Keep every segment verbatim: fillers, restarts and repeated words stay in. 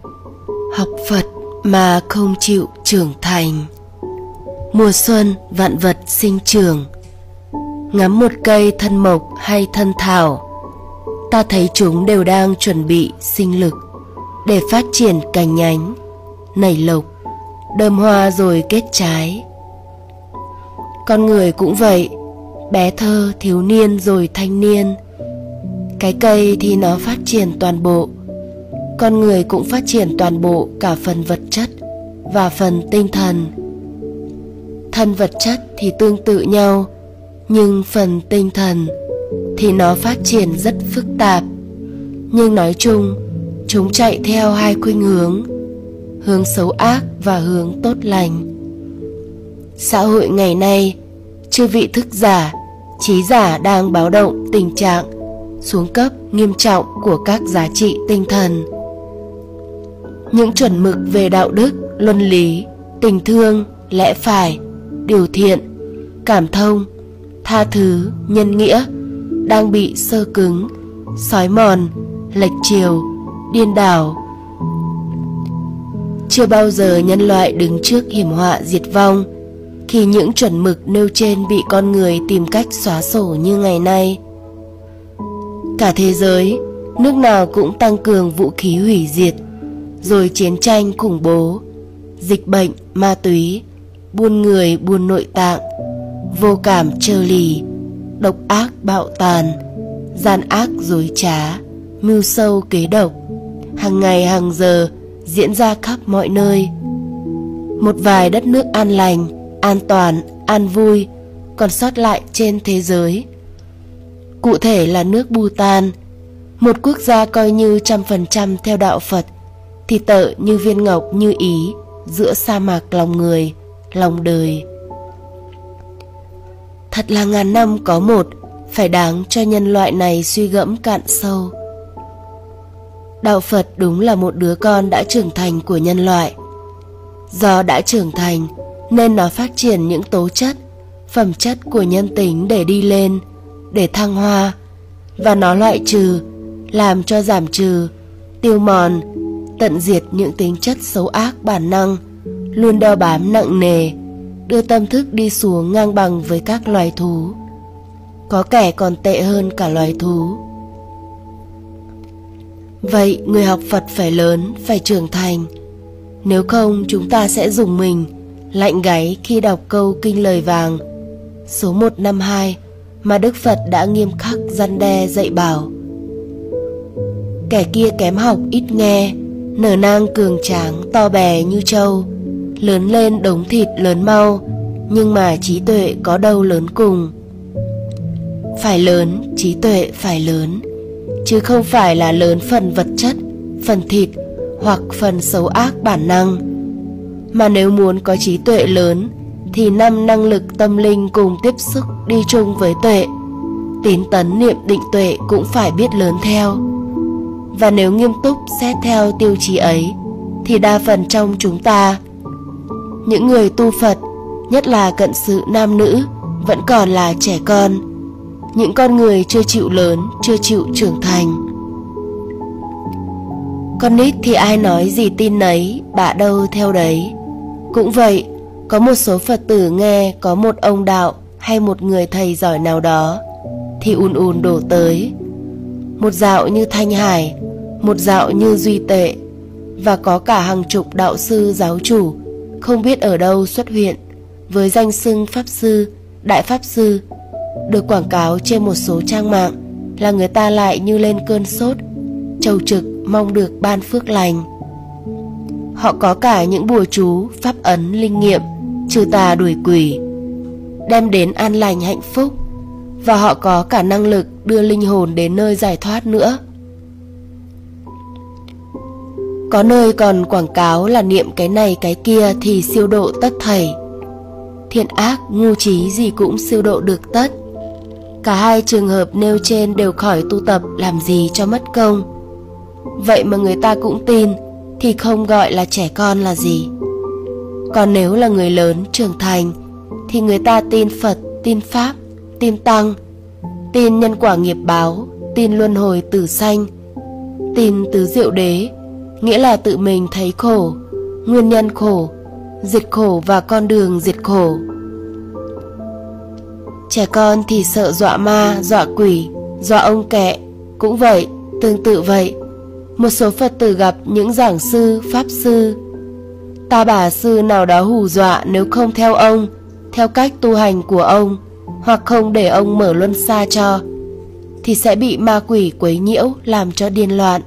Học Phật mà không chịu trưởng thành. Mùa xuân vạn vật sinh trưởng. Ngắm một cây thân mộc hay thân thảo, ta thấy chúng đều đang chuẩn bị sinh lực để phát triển cành nhánh, nảy lộc, đơm hoa rồi kết trái. Con người cũng vậy, bé thơ, thiếu niên rồi thanh niên. Cái cây thì nó phát triển toàn bộ, con người cũng phát triển toàn bộ cả phần vật chất và phần tinh thần. Thân vật chất thì tương tự nhau, nhưng phần tinh thần thì nó phát triển rất phức tạp. Nhưng nói chung, chúng chạy theo hai khuynh hướng, hướng xấu ác và hướng tốt lành. Xã hội ngày nay, chư vị thức giả, trí giả đang báo động tình trạng xuống cấp nghiêm trọng của các giá trị tinh thần. Những chuẩn mực về đạo đức, luân lý, tình thương, lẽ phải, điều thiện, cảm thông, tha thứ, nhân nghĩa đang bị xơ cứng, xói mòn, lệch chiều, điên đảo. Chưa bao giờ nhân loại đứng trước hiểm họa diệt vong khi những chuẩn mực nêu trên bị con người tìm cách xóa sổ như ngày nay. Cả thế giới, nước nào cũng tăng cường vũ khí hủy diệt, rồi chiến tranh khủng bố, dịch bệnh, ma túy, buôn người buôn nội tạng, vô cảm trơ lì, độc ác bạo tàn, gian ác dối trá, mưu sâu kế độc, hàng ngày hàng giờ diễn ra khắp mọi nơi. Một vài đất nước an lành, an toàn, an vui còn sót lại trên thế giới. Cụ thể là nước Bhutan, một quốc gia coi như trăm phần trăm theo đạo Phật, thì tợ như viên ngọc như ý giữa sa mạc lòng người, lòng đời. Thật là ngàn năm có một, phải đáng cho nhân loại này suy gẫm cạn sâu. Đạo Phật đúng là một đứa con đã trưởng thành của nhân loại. Do đã trưởng thành nên nó phát triển những tố chất, phẩm chất của nhân tính để đi lên, để thăng hoa, và nó loại trừ, làm cho giảm trừ, tiêu mòn, tận diệt những tính chất xấu ác bản năng luôn đeo bám nặng nề, đưa tâm thức đi xuống ngang bằng với các loài thú, có kẻ còn tệ hơn cả loài thú. Vậy người học Phật phải lớn, phải trưởng thành, nếu không chúng ta sẽ rùng mình, lạnh gáy khi đọc câu kinh lời vàng số một năm hai mà Đức Phật đã nghiêm khắc răn đe dạy bảo: kẻ kia kém học ít nghe, nở nang cường tráng to bè như trâu, lớn lên đống thịt lớn mau, nhưng mà trí tuệ có đâu lớn cùng. Phải lớn, trí tuệ phải lớn, chứ không phải là lớn phần vật chất, phần thịt hoặc phần xấu ác bản năng. Mà nếu muốn có trí tuệ lớn thì năm năng lực tâm linh cùng tiếp sức đi chung với tuệ, tín tấn niệm định tuệ cũng phải biết lớn theo. Và nếu nghiêm túc xét theo tiêu chí ấy thì đa phần trong chúng ta, những người tu Phật, nhất là cận sự nam nữ, vẫn còn là trẻ con, những con người chưa chịu lớn, chưa chịu trưởng thành. Con nít thì ai nói gì tin nấy, bạ đâu theo đấy. Cũng vậy, có một số Phật tử nghe có một ông đạo hay một người thầy giỏi nào đó thì ùn ùn đổ tới. Một dạo như Thanh Hải, một dạo như Duy Tệ, và có cả hàng chục đạo sư giáo chủ không biết ở đâu xuất hiện với danh xưng Pháp Sư, Đại Pháp Sư, được quảng cáo trên một số trang mạng, là người ta lại như lên cơn sốt, trầu trực mong được ban phước lành. Họ có cả những bùa chú, pháp ấn linh nghiệm, trừ tà đuổi quỷ, đem đến an lành hạnh phúc, và họ có cả năng lực đưa linh hồn đến nơi giải thoát nữa. Có nơi còn quảng cáo là niệm cái này cái kia thì siêu độ tất thảy. Thiện ác, ngu trí gì cũng siêu độ được tất. Cả hai trường hợp nêu trên đều khỏi tu tập làm gì cho mất công. Vậy mà người ta cũng tin thì không gọi là trẻ con là gì. Còn nếu là người lớn trưởng thành thì người ta tin Phật, tin Pháp, tin Tăng, tin nhân quả nghiệp báo, tin luân hồi tử sanh, tin tứ diệu đế, nghĩa là tự mình thấy khổ, nguyên nhân khổ, diệt khổ và con đường diệt khổ. Trẻ con thì sợ dọa ma, dọa quỷ, dọa ông kẹ. Cũng vậy, tương tự vậy, một số Phật tử gặp những giảng sư, pháp sư, ta bà sư nào đó hù dọa nếu không theo ông, theo cách tu hành của ông, hoặc không để ông mở luân xa cho, thì sẽ bị ma quỷ quấy nhiễu làm cho điên loạn.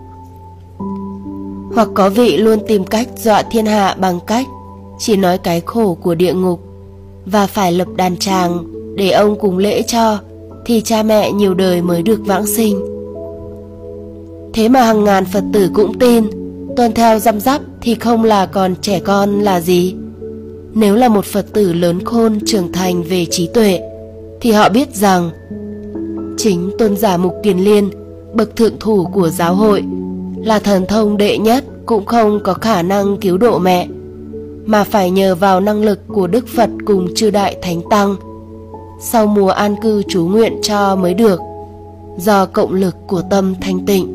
Hoặc có vị luôn tìm cách dọa thiên hạ bằng cách chỉ nói cái khổ của địa ngục và phải lập đàn tràng để ông cùng lễ cho, thì cha mẹ nhiều đời mới được vãng sinh. Thế mà hàng ngàn Phật tử cũng tin, tuân theo răm rắp thì không là còn trẻ con là gì. Nếu là một Phật tử lớn khôn trưởng thành về trí tuệ, thì họ biết rằng chính tôn giả Mục Kiền Liên, bậc thượng thủ của giáo hội, là thần thông đệ nhất cũng không có khả năng cứu độ mẹ, mà phải nhờ vào năng lực của Đức Phật cùng chư đại thánh tăng sau mùa an cư trú nguyện cho mới được, do cộng lực của tâm thanh tịnh.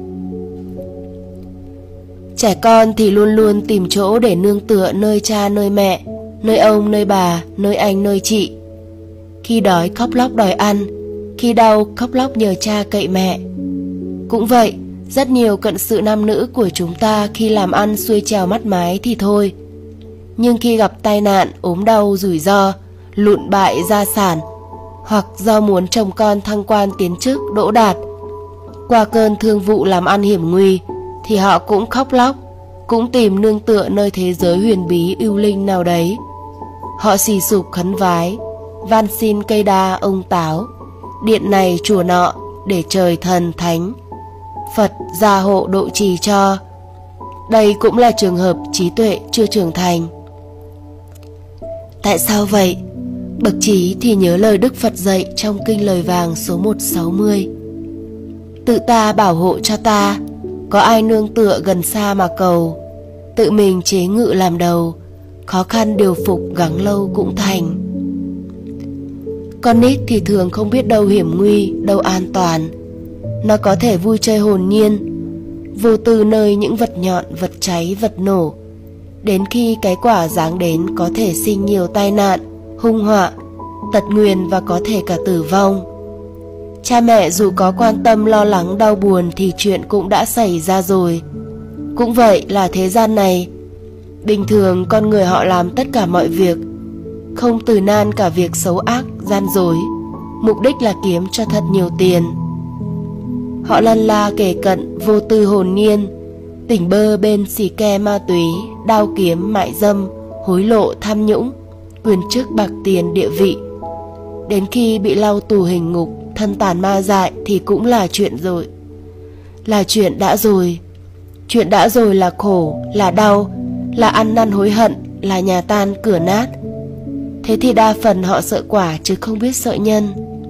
Trẻ con thì luôn luôn tìm chỗ để nương tựa nơi cha nơi mẹ, nơi ông nơi bà, nơi anh nơi chị. Khi đói khóc lóc đòi ăn, khi đau khóc lóc nhờ cha cậy mẹ. Cũng vậy, rất nhiều cận sự nam nữ của chúng ta khi làm ăn xuôi trèo mắt mái thì thôi, nhưng khi gặp tai nạn, ốm đau, rủi ro, lụn bại gia sản, hoặc do muốn chồng con thăng quan tiến chức đỗ đạt, qua cơn thương vụ làm ăn hiểm nguy, thì họ cũng khóc lóc, cũng tìm nương tựa nơi thế giới huyền bí ưu linh nào đấy. Họ xì sụp khấn vái, van xin cây đa ông táo, điện này chùa nọ, để trời thần thánh, Phật gia hộ độ trì cho. Đây cũng là trường hợp trí tuệ chưa trưởng thành. Tại sao vậy? Bậc trí thì nhớ lời Đức Phật dạy trong kinh Lời Vàng số một trăm sáu mươi: tự ta bảo hộ cho ta, có ai nương tựa gần xa mà cầu, tự mình chế ngự làm đầu, khó khăn điều phục gắng lâu cũng thành. Con nít thì thường không biết đâu hiểm nguy, đâu an toàn. Nó có thể vui chơi hồn nhiên, vô tư nơi những vật nhọn, vật cháy, vật nổ. Đến khi cái quả giáng đến có thể sinh nhiều tai nạn, hung họa, tật nguyền và có thể cả tử vong. Cha mẹ dù có quan tâm lo lắng đau buồn thì chuyện cũng đã xảy ra rồi. Cũng vậy là thế gian này, bình thường con người họ làm tất cả mọi việc, không từ nan cả việc xấu ác, gian dối, mục đích là kiếm cho thật nhiều tiền. Họ lăn la kề cận, vô tư hồn nhiên, tỉnh bơ bên xì ke ma túy, đao kiếm, mại dâm, hối lộ, tham nhũng, quyền chức bạc tiền, địa vị. Đến khi bị lau tù hình ngục, thân tàn ma dại thì cũng là chuyện rồi. Là chuyện đã rồi. Chuyện đã rồi là khổ, là đau, là ăn năn hối hận, là nhà tan cửa nát. Thế thì đa phần họ sợ quả chứ không biết sợ nhân.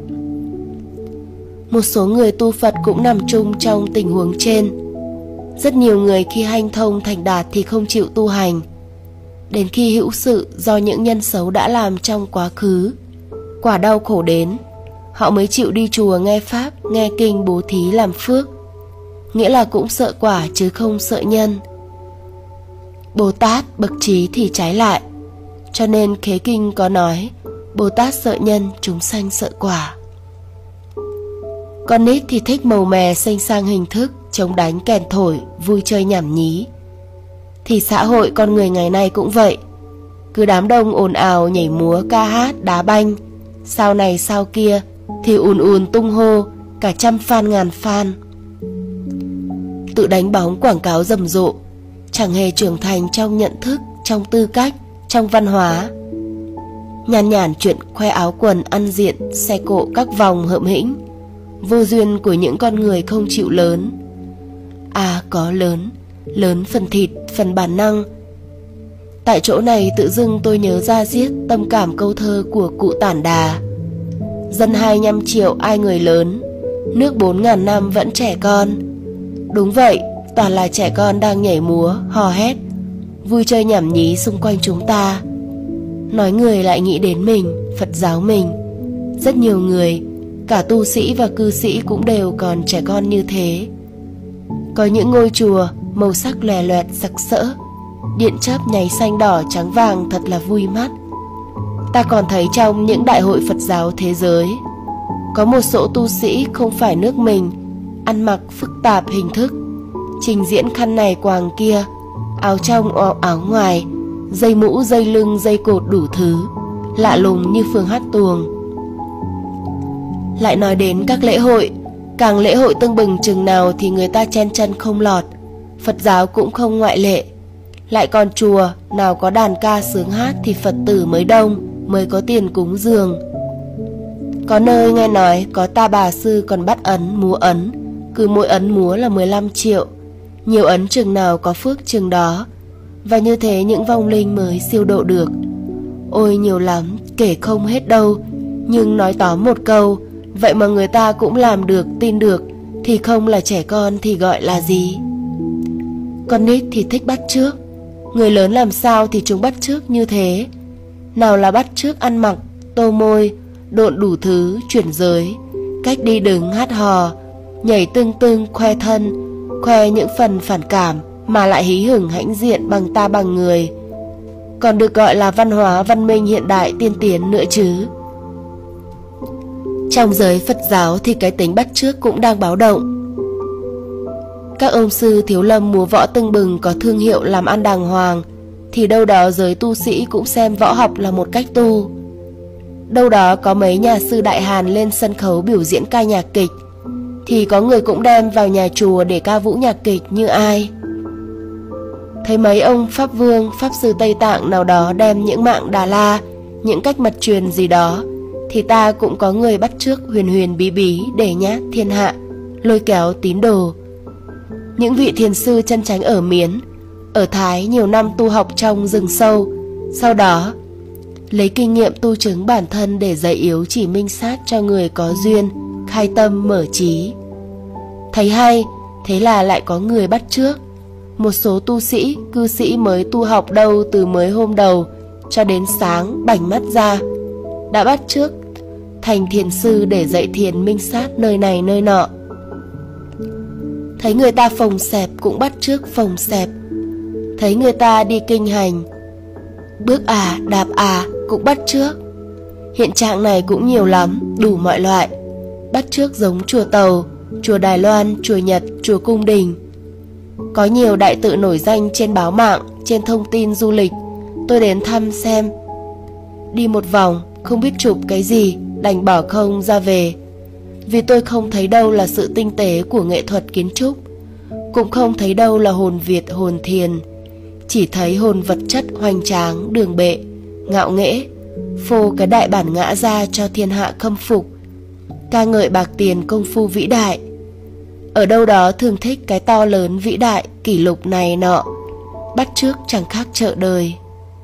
Một số người tu Phật cũng nằm chung trong tình huống trên. Rất nhiều người khi hanh thông thành đạt thì không chịu tu hành. Đến khi hữu sự do những nhân xấu đã làm trong quá khứ, quả đau khổ đến, họ mới chịu đi chùa nghe pháp, nghe kinh, bố thí làm phước. Nghĩa là cũng sợ quả chứ không sợ nhân. Bồ Tát bậc trí thì trái lại. Cho nên Khế Kinh có nói, Bồ Tát sợ nhân, chúng sanh sợ quả. Con nít thì thích màu mè xanh sang hình thức, chống đánh kèn thổi, vui chơi nhảm nhí. Thì xã hội con người ngày nay cũng vậy. Cứ đám đông ồn ào nhảy múa ca hát đá banh, sao này sao kia, thì ùn ùn tung hô, cả trăm fan ngàn fan. Tự đánh bóng quảng cáo rầm rộ, chẳng hề trưởng thành trong nhận thức, trong tư cách, trong văn hóa. Nhàn nhản chuyện khoe áo quần ăn diện, xe cộ các vòng hợm hĩnh, vô duyên của những con người không chịu lớn. À có lớn, lớn phần thịt, phần bản năng. Tại chỗ này tự dưng tôi nhớ ra diết tâm cảm câu thơ của cụ Tản Đà: dân hai mươi lăm triệu ai người lớn, nước bốn ngàn năm vẫn trẻ con. Đúng vậy, toàn là trẻ con đang nhảy múa, hò hét, vui chơi nhảm nhí xung quanh chúng ta. Nói người lại nghĩ đến mình, Phật giáo mình. Rất nhiều người, cả tu sĩ và cư sĩ cũng đều còn trẻ con như thế. Có những ngôi chùa màu sắc lòe loẹt sặc sỡ, điện chớp nháy xanh đỏ trắng vàng thật là vui mắt. Ta còn thấy trong những đại hội Phật giáo thế giới, có một số tu sĩ không phải nước mình, ăn mặc phức tạp hình thức, trình diễn khăn này quàng kia, áo trong áo ngoài, dây mũ dây lưng dây cột đủ thứ, lạ lùng như phường hát tuồng. Lại nói đến các lễ hội, càng lễ hội tưng bừng chừng nào thì người ta chen chân không lọt, Phật giáo cũng không ngoại lệ. Lại còn chùa nào có đàn ca sướng hát thì Phật tử mới đông, mới có tiền cúng dường. Có nơi nghe nói có ta bà sư còn bắt ấn múa ấn, cứ mỗi ấn múa là mười lăm triệu, nhiều ấn chừng nào có phước chừng đó, và như thế những vong linh mới siêu độ được. Ôi nhiều lắm, kể không hết đâu, nhưng nói tóm một câu, vậy mà người ta cũng làm được, tin được, thì không là trẻ con thì gọi là gì? Con nít thì thích bắt chước, người lớn làm sao thì chúng bắt chước như thế. Nào là bắt chước ăn mặc, tô môi, độn đủ thứ, chuyển giới, cách đi đứng hát hò, nhảy tưng tưng, khoe thân, khoe những phần phản cảm mà lại hí hửng hãnh diện bằng ta bằng người, còn được gọi là văn hóa văn minh hiện đại tiên tiến nữa chứ. Trong giới Phật giáo thì cái tính bắt chước cũng đang báo động. Các ông sư thiếu lâm múa võ tưng bừng có thương hiệu làm ăn đàng hoàng, thì đâu đó giới tu sĩ cũng xem võ học là một cách tu. Đâu đó có mấy nhà sư Đại Hàn lên sân khấu biểu diễn ca nhạc kịch, thì có người cũng đem vào nhà chùa để ca vũ nhạc kịch như ai. Thấy mấy ông Pháp Vương, Pháp Sư Tây Tạng nào đó đem những mạng Đà La, những cách mật truyền gì đó, thì ta cũng có người bắt chước huyền huyền bí bí để nhát thiên hạ, lôi kéo tín đồ. Những vị thiền sư chân chánh ở Miến, ở Thái nhiều năm tu học trong rừng sâu, sau đó lấy kinh nghiệm tu chứng bản thân để dạy yếu chỉ minh sát cho người có duyên, khai tâm mở trí. Thấy hay, thế là lại có người bắt chước. Một số tu sĩ, cư sĩ mới tu học đâu từ mới hôm đầu cho đến sáng bảnh mắt ra, đã bắt chước thành thiền sư để dạy thiền minh sát nơi này nơi nọ. Thấy người ta phồng xẹp cũng bắt chước phồng xẹp. Thấy người ta đi kinh hành, bước à đạp à cũng bắt chước. Hiện trạng này cũng nhiều lắm, đủ mọi loại. Bắt chước giống chùa Tàu, chùa Đài Loan, chùa Nhật, chùa Cung Đình. Có nhiều đại tự nổi danh trên báo mạng, trên thông tin du lịch. Tôi đến thăm xem, đi một vòng không biết chụp cái gì, đành bỏ không ra về. Vì tôi không thấy đâu là sự tinh tế của nghệ thuật kiến trúc, cũng không thấy đâu là hồn Việt hồn thiền, chỉ thấy hồn vật chất hoành tráng, đường bệ, ngạo nghễ, phô cái đại bản ngã ra cho thiên hạ khâm phục, ca ngợi bạc tiền công phu vĩ đại. Ở đâu đó thường thích cái to lớn vĩ đại, kỷ lục này nọ, bắt chước chẳng khác chợ đời.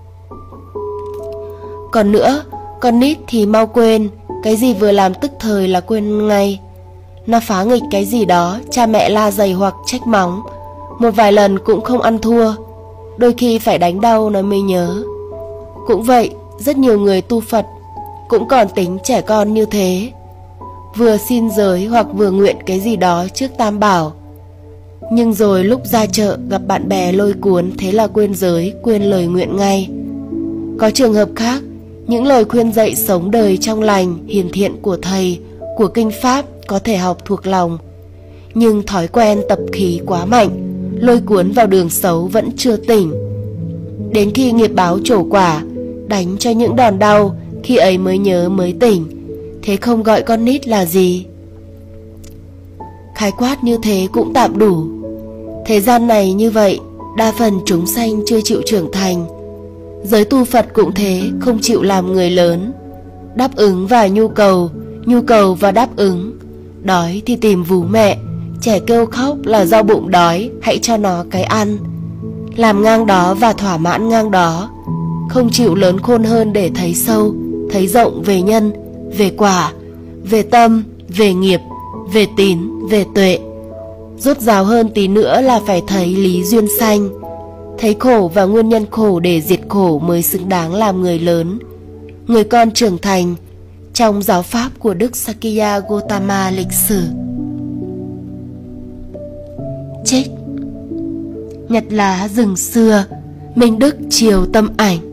Còn nữa, con nít thì mau quên, cái gì vừa làm tức thời là quên ngay. Nó phá nghịch cái gì đó, cha mẹ la dày hoặc trách móng, một vài lần cũng không ăn thua, đôi khi phải đánh đau nó mới nhớ. Cũng vậy, rất nhiều người tu Phật cũng còn tính trẻ con như thế, vừa xin giới hoặc vừa nguyện cái gì đó trước Tam Bảo, nhưng rồi lúc ra chợ gặp bạn bè lôi cuốn, thế là quên giới, quên lời nguyện ngay. Có trường hợp khác, những lời khuyên dạy sống đời trong lành, hiền thiện của thầy, của kinh pháp có thể học thuộc lòng, nhưng thói quen tập khí quá mạnh, lôi cuốn vào đường xấu vẫn chưa tỉnh. Đến khi nghiệp báo trổ quả, đánh cho những đòn đau, khi ấy mới nhớ mới tỉnh. Thế không gọi con nít là gì? Khái quát như thế cũng tạm đủ. Thế gian này như vậy, đa phần chúng sanh chưa chịu trưởng thành. Giới tu Phật cũng thế, không chịu làm người lớn, đáp ứng vào nhu cầu, nhu cầu và đáp ứng. Đói thì tìm vú mẹ, trẻ kêu khóc là do bụng đói, hãy cho nó cái ăn. Làm ngang đó và thỏa mãn ngang đó, không chịu lớn khôn hơn để thấy sâu, thấy rộng về nhân, về quả, về tâm, về nghiệp, về tín, về tuệ. Rốt ráo hơn tí nữa là phải thấy lý duyên sanh, thấy khổ và nguyên nhân khổ để diệt khổ mới xứng đáng làm người lớn, người con trưởng thành trong giáo pháp của Đức Sakya Gautama lịch sử. Trích nhặt lá rừng xưa, Minh Đức chiều tâm ảnh.